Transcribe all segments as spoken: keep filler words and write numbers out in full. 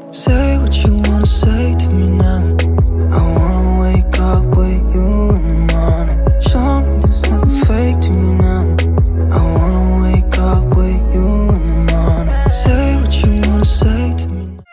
Say what you wanna say to me now. I wanna wake up with you in the morning. Show me there's nothing fake to me now. I wanna wake up with you in the morning. Say what you wanna say to me now.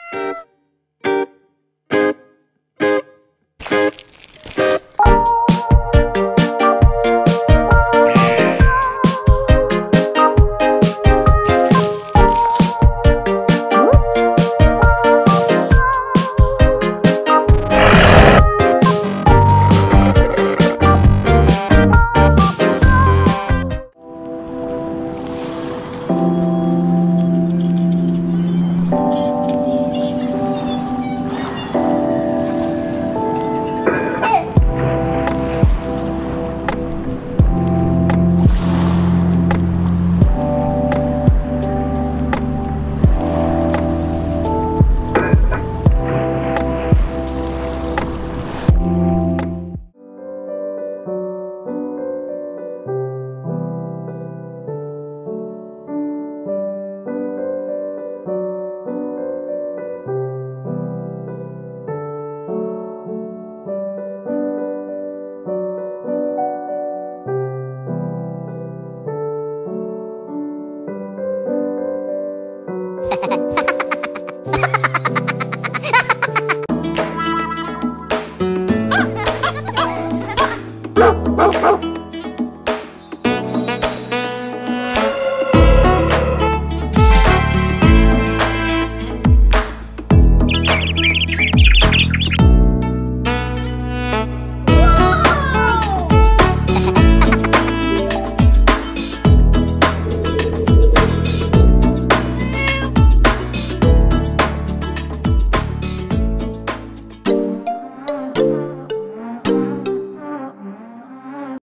Woo!